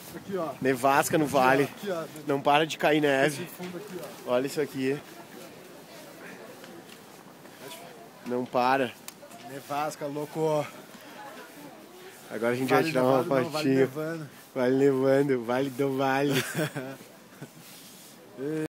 Aqui, ó. Nevasca no vale. Aqui, ó. Não para de cair neve. Esse fundo aqui, ó. Olha isso aqui. Não para. Nevasca, louco. Agora a gente vai tirar uma fotinha. Vale nevando. Vale nevando, vale do vale.